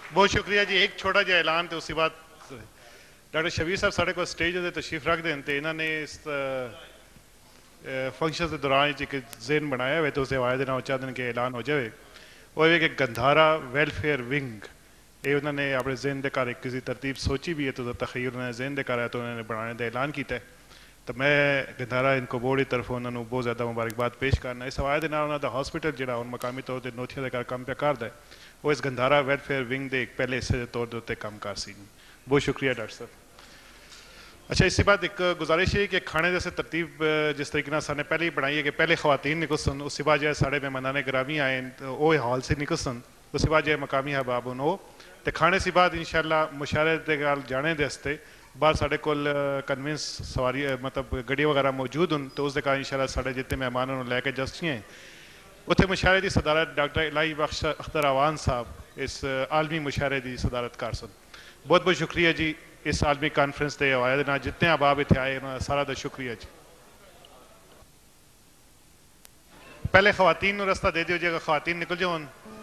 بہت شکریہ جی. ایک چھوٹا جہا اعلان تو اسی بعد ڈاکٹر شبیر صاحب سارے کو سٹیج تے تشریف رکھ دیں تے انہوں نے اس فنکشن کے دوران ایک ذہن بنایا ہوئے تو اسے آواز دینا چاہتے ہیں کہ اعلان ہو جائے. وہ ہے کہ گندھارا ویلفیئر ونگ یہ انہوں نے اپنے ذہن دے کار ایک کسی ترتیب سوچی بھی ہے تو تخیر انہوں نے ذہن دے کار ہے تو انہوں نے بنانے کا اعلان کیتا ہے. تو میں گندھارا ان کو بورڈ کی طرف انہوں نے بہت زیادہ مبارکباد پیش کرنا. اس حوالے دے انہوں کا ہاسپٹل جہاں ہوں مقامی طور پر نوتھیا دے کار کام پہ کرتا ہے وہ اس گندھارا ویلفیئر ونگ دے ایک پہلے حصے کے طور پر کام کر سی. بہت شکریہ ڈاکٹر صاحب. اچھا اس کے بعد ایک گزارش ہے کہ کھانے جیسے ترتیب جس طریقے سے سارے پہلے ہی بنائی ہے کہ پہلے خواتین نکل سن اس کے بعد جو ہے سارے مہمان گرامی آئے وہ ہال سے نکل سن اس کے بعد جو ہے مقامی احباب وہ تو کھانے سے بعد انشاءاللہ مشاعرے کے گال جانے دے واسطے باہر سارے کول کنوینس سواری مطلب گڈی وغیرہ موجود ہوں تو اس کے کار انشاءاللہ سارے جتنے مہمان انہوں لے کے جسٹی ہیں اتنے مشاعرے کی صدارت ڈاکٹر الہی بخش اختر اعوان صاحب اس عالمی مشاعرے کی صدارت کر سن. بہت بہت شکریہ جی اس عالمی کانفرنس کے حوالے دینا جتنے احباب اتنے آئے انہوں سارا دا شکریہ جی. پہلے خواتین نو رستہ دے دیو جی اگر خواتین نکل جاؤ.